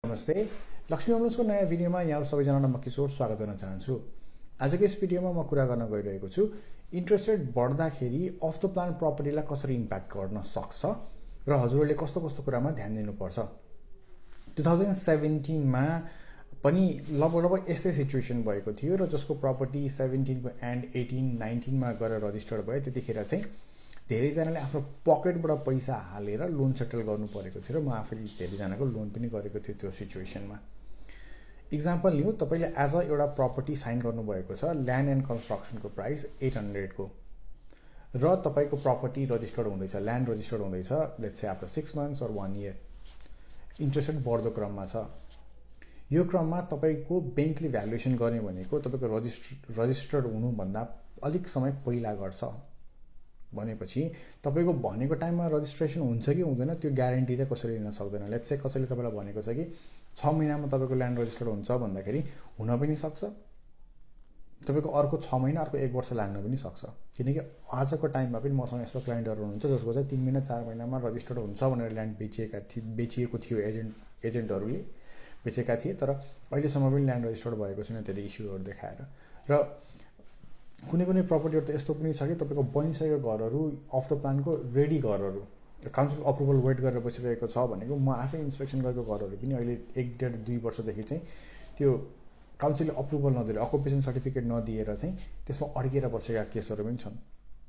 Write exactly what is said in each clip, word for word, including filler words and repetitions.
नमस्ते, लक्ष्मी होम्सको नयाँ भिडियोमा यहाँ सबैजनालाई म किशोर स्वागत गर्न चाहन्छु। आजको यस भिडियोमा म कुरा गर्न गइरहेको छु इन्ट्रेस्ट रेट बढ्दाखेरि अफ द प्लान प्रपर्टीलाई कसरी इम्प्याक्ट गर्न सक्छ र हजुरहरूले कस्तो कस्तो कुरामा ध्यान दिनुपर्छ। टु थाउजन्ड सेभेन्टिनमा पनि लगभग लगभग यस्तै सिचुएसन भएको थियो र जसको प्रपर्टी सेभेन्टिनको एन्ड एटिन नाइन्टिनमा गएर रजिस्टर्ड भयो त्यतिखेर चाहिँ धेरैजनाले आफ्नो पकेटबाट पैसा हालेर लोन सेटल गर्नु परेको थियो र म आफैले धेरैजनाको लोन पनि गरेको थिएँ त्यो सिचुएसनमा। इक्जाम्पल लिउँ, तपाईँले एज अ एउटा प्रपर्टी साइन गर्नुभएको छ ल्यान्ड एन्ड कन्स्ट्रक्सनको प्राइस एट हन्ड्रेडको र तपाईँको प्रपर्टी रजिस्टर्ड हुँदैछ, ल्यान्ड रजिस्टर्ड हुँदैछ let's say after six months or one year. Interest rate बढ्दो क्रममा छ। यो क्रममा तपाईँको ब्याङ्कले भ्यालुएसन गर्ने भनेको तपाईँको रजिस्टर रजिस्टर्ड हुनुभन्दा अलिक समय पहिला गर्छ भनेपछि तपाईँको भनेको टाइममा रजिस्ट्रेसन हुन्छ कि हुँदैन त्यो ग्यारेन्टी चाहिँ कसैले लिन सक्दैन। लेट्स चाहिँ कसैले तपाईँलाई भनेको छ कि छ महिनामा तपाईँको ल्यान्ड रजिस्टर्ड हुन्छ भन्दाखेरि हुन पनि सक्छ, तपाईँको अर्को छ महिना अर्को एक वर्ष लाग्न पनि सक्छ। किनकि आजको टाइममा पनि मसँग यस्तो क्लाइन्टहरू हुनुहुन्छ जसको चाहिँ तिन महिना चार महिनामा रजिस्टर्ड हुन्छ भनेर ल्यान्ड बेचिएका थिए बेचिएको थियो एजेन्ट एजेन्टहरूले बेचेका थिए, तर अहिलेसम्म पनि ल्यान्ड रजिस्टर्ड भएको छैन धेरै इस्युहरू देखाएर। र कुनै कुनै प्रपर्टीहरू त यस्तो पनि छ कि तपाईँको बनिसकेको घरहरू अफ द प्लानको रेडी घरहरू काउन्सिल अप्रुभल वेट गरेर बसिरहेको छ भनेको म आफै इन्सपेक्सन गरेको घरहरू पनि अहिले एक डेढ दुई वर्षदेखि चाहिँ त्यो काउन्सिलले अप्रुभल नदिएर अकुपेसन सर्टिफिकेट नदिएर चाहिँ त्यसमा अड्किएर बसेका केसहरू पनि छन्।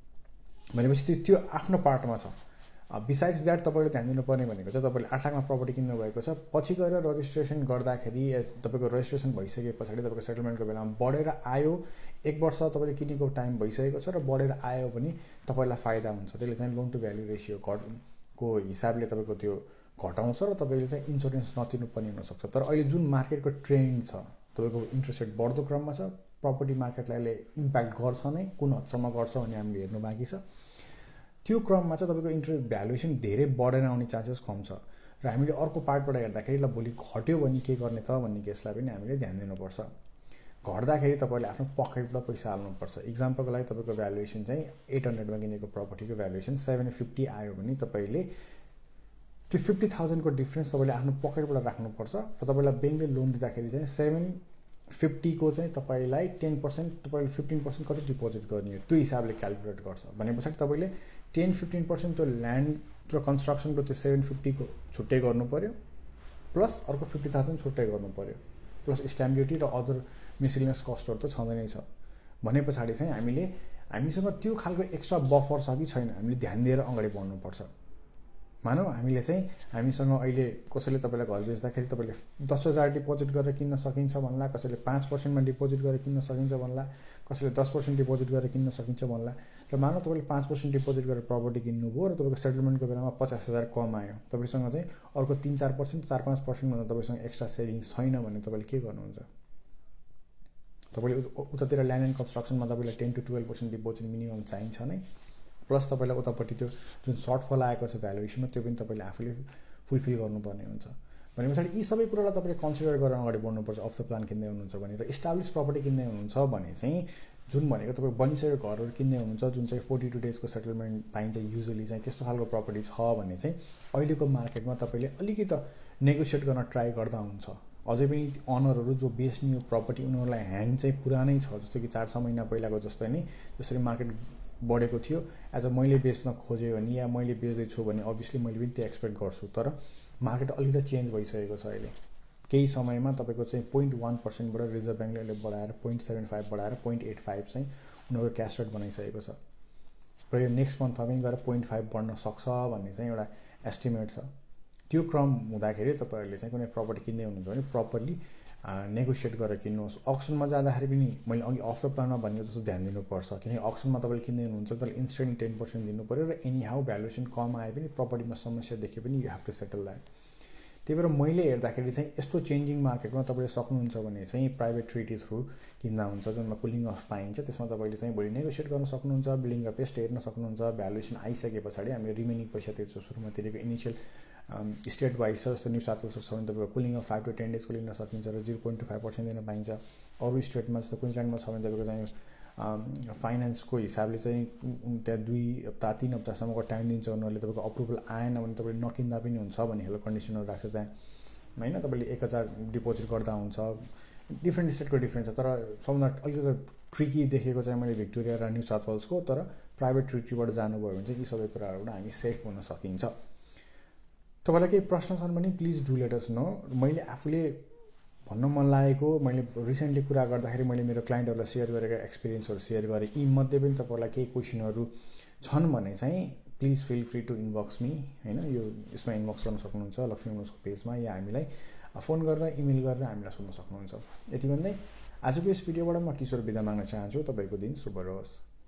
भनेपछि त्यो त्यो आफ्नो पार्टमा छ। बिसाइड्स द्याट तपाईँले ध्यान दिनुपर्ने भनेको चाहिँ तपाईँले आठ लाखमा प्रपर्टी किन्नु भएको छ, पछि गएर रजिस्ट्रेसन गर्दाखेरि तपाईँको रजिस्ट्रेसन भइसके पछाडि तपाईँको सेटलमेन्टको बेलामा बढेर आयो, एक वर्ष तपाईँले किनेको टाइम भइसकेको छ र बढेर आयो भने तपाईँलाई फाइदा हुन्छ। त्यसले चाहिँ लोन टु भ्याल्यु रेसियो घटको हिसाबले तपाईँको त्यो घटाउँछ र तपाईँले चाहिँ इन्सुरेन्स नतिर्नुपर्ने हुनसक्छ। तर अहिले जुन मार्केटको ट्रेन्ड छ तपाईँको इन्ट्रेस्ट रेट बढ्दो क्रममा छ, प्रपर्टी मार्केटलाई अहिले इम्प्याक्ट गर्छ नै, कुन हदसम्म गर्छ भन्ने हामीले हेर्नु बाँकी छ। त्यो क्रममा चाहिँ तपाईँको इन्ट्रेस्ट भ्यालुएसन धेरै बढेर आउने चान्सेस कम छ र हामीले अर्को पार्टबाट हेर्दाखेरि ल भोलि घट्यो भने के गर्ने त भन्ने केसलाई पनि हामीले ध्यान दिनुपर्छ। घट्दाखेरि तपाईँले आफ्नो पकेटबाट पैसा हाल्नुपर्छ। इक्जाम्पलको लागि तपाईँको भ्यालुएसन चाहिँ एट हन्ड्रेडमा किनेको प्रपर्टीको भ्यालुएसन सेभेन फिफ्टी आयो भने तपाईँले त्यो फिफ्टी थाउजन्डको डिफ्रेन्स तपाईँले आफ्नो पकेटबाट राख्नुपर्छ र तपाईँलाई ब्याङ्कले लोन दिँदाखेरि चाहिँ सेभेन फिफ्टीको चाहिँ तपाईँलाई टेन पर्सेन्ट तपाईँले फिफ्टिन पर्सेन्ट कति डिपोजिट गर्ने हो त्यो हिसाबले क्यालकुलेट गर्छ। भने पछाडि तपाईँले टेन फिफ्टिन पर्सेन्ट त्यो ल्यान्ड र कन्स्ट्रक्सनको त्यो सेभेन फिफ्टीको छुट्टै गर्नु पऱ्यो, प्लस अर्को फिफ्टी थाउजन्ड छुट्टै गर्नु पऱ्यो, प्लस स्ट्याम्प ड्युटी र अदर मिसलिनियस कस्टहरू त छँदै नै छ। भने पछाडि चाहिँ हामीले हामीसँग त्यो खालको एक्स्ट्रा बफर छ कि छैन हामीले ध्यान दिएर अगाडि बढ्नुपर्छ। मानौँ हामीले चाहिँ हामीसँग अहिले कसैले तपाईँलाई घर बेच्दाखेरि तपाईँले दस हजार डिपोजिट गरेर किन्न सकिन्छ भन्ला, कसैले पाँच पर्सेन्टमा डिपोजिट गरेर किन्न सकिन्छ भन्ला, कसैले दस पर्सेन्ट डिपोजिट गरेर किन्न सकिन्छ भन्ला र मानौँ तपाईँले पाँच पर्सेन्ट डिपोजिट गरेर प्रपर्टी किन्नुभयो र तपाईँको सेटलमेन्टको बेलामा पचास हजार कम आयो, तपाईँसँग चाहिँ अर्को तिन चार पर्सेन्ट चार पाँच पर्सेन्टभन्दा तपाईँसँग एक्स्ट्रा सेभिङ्स छैन भने तपाईँले के गर्नुहुन्छ? तपाईँले उतातिर ल्यान्ड एन्ड कन्स्ट्रक्सनमा तपाईँलाई ten to twelve percent deposit minimum चाहिन्छ नै, प्लस तपाईँलाई उतापट्टि त्यो जुन सर्टफल आएको छ भ्यालुएसनमा त्यो पनि तपाईँले आफूले फुलफिल गर्नुपर्ने हुन्छ। भने पछाडि यी सबै कुरालाई तपाईँले कन्सिडर गरेर अगाडि बढ्नुपर्छ। अफ द प्लान किन्दै हुनुहुन्छ भने र इस्टाब्लिस प्रपर्टी किन्दै हुनुहुन्छ भने चाहिँ जुन भनेको तपाईँ बनिसकेको घरहरू किन्दै हुनुहुन्छ जुन चाहिँ फोर्टी टू डेजको सेटलमेन्ट पाइन्छ युजली चाहिँ त्यस्तो खालको प्रपर्टी छ भने चाहिँ अहिलेको मार्केटमा तपाईँले अलिकति नेगोसिएट गर्न ट्राई गर्दा हुन्छ। अझै पनि अनरहरू जो बेच्ने यो प्रपर्टी उनीहरूलाई ह्यान्ड चाहिँ पुरानै छ, जस्तो कि चार छ महिना पहिलाको जस्तै नै जसरी मार्केट बढेको थियो एज अ मैले बेच्न खोजेँ भने या मैले बेच्दैछु भने अभियसली मैले पनि त्यो एक्सपेक्ट गर्छु। तर मार्केट अलिकति चेन्ज भइसकेको छ अहिले। केही समयमा तपाईँको चाहिँ पोइन्ट वान पर्सेन्टबाट रिजर्भ ब्याङ्कले अहिले बढाएर पोइन्ट सेभेन फाइभ बढाएर पोइन्ट एट फाइभ चाहिँ उनीहरूको क्यास रेट बनाइसकेको छ र यो नेक्स्ट मन्थमा पनि गएर पोइन्ट फाइभ बढ्न सक्छ भन्ने चाहिँ एउटा एस्टिमेट छ। त्यो क्रम हुँदाखेरि तपाईँहरूले चाहिँ कुनै प्रपर्टी किन्दै हुनुहुन्छ भने प्रपरली नेगोसिएट गरेर किन्नुहोस्। अक्सनमा जाँदाखेरि पनि मैले अघि अफ द प्लानमा भनेको जस्तो ध्यान दिनुपर्छ, किनकि अक्सनमा तपाईँले किन्दै हुनुहुन्छ तर इन्स्टेन्ट टेन पर्सेन्ट दिनु पऱ्यो र एनी हाउ भ्यालुएसन कम आए पनि प्रपर्टीमा समस्या देखे पनि you have to settle that. त्यही भएर मैले हेर्दाखेरि चाहिँ यस्तो चेन्जिङ मार्केटमा तपाईँले सक्नुहुन्छ भने चाहिँ प्राइभेट ट्रिटी थ्रु किन्दा हुन्छ जुनमा कुलिङ अफ पाइन्छ। त्यसमा तपाईँले चाहिँ भोलि नेगोसिएट गर्न सक्नुहुन्छ, बिल्डिङ र पेस्ट हेर्न सक्नुहुन्छ। भ्यालुएसन आइसके पछाडि हामी रिमेनिङ पैसा तिर्छौँ, सुरुमा तिरेको इनिसियल स्टेट वाइज छ जस्तो न्यू साउथ वेल्स छ भने तपाईँको cooling off five to ten डेजको लिन सकिन्छ र zero point two five percent दिन पाइन्छ। अरू स्टेटमा जस्तो क्विन्सल्यान्डमा छ भने तपाईँको चाहिँ फाइनेन्सको हिसाबले चाहिँ त्यहाँ दुई हप्ता तीन हप्तासम्मको टाइम दिन्छ उनीहरूले। तपाईँको अप्रुभल आएन भने तपाईँले नकिन्दा पनि हुन्छ भन्ने खालको कन्डिसनहरू राख्छ त्यहाँ। होइन तपाईँले एक हजार डिपोजिट गर्दा हुन्छ डिफ्रेन्ट स्टेटको डिफ्रेन्ट छ तर सबभन्दा अलिकति ट्रिकी देखेको चाहिँ मैले भिक्टोरिया र न्यू साउथ वेल्सको तर प्राइभेट ट्रिटीबाट जानुभयो भने चाहिँ यी सबै कुराहरूबाट हामी सेफ हुन सकिन्छ तपाईँलाई केही प्रश्न छन् भने please do let us know मैले आफूले भन्न मन लागेको मैले रिसेन्टली कुरा गर्दाखेरि मैले मेरो क्लाइन्टहरूलाई सेयर गरेका एक्सपिरियन्सहरू सेयर गरेँ यी मध्ये पनि तपाईँलाई केही क्वेसनहरू छन् भने चाहिँ please fill free to inbox me होइन यो यसमा इनबक्स गर्न सक्नुहुन्छ लक्ष्मी मोल्सको पेजमा या हामीलाई फोन गरेर इमेल गरेर हामीलाई सोध्न सक्नुहुन्छ यति भन्दै आजको यस भिडियोबाट म किशोर बिदा माग्न चाहन्छु तपाईँको दिन शुभ रहोस्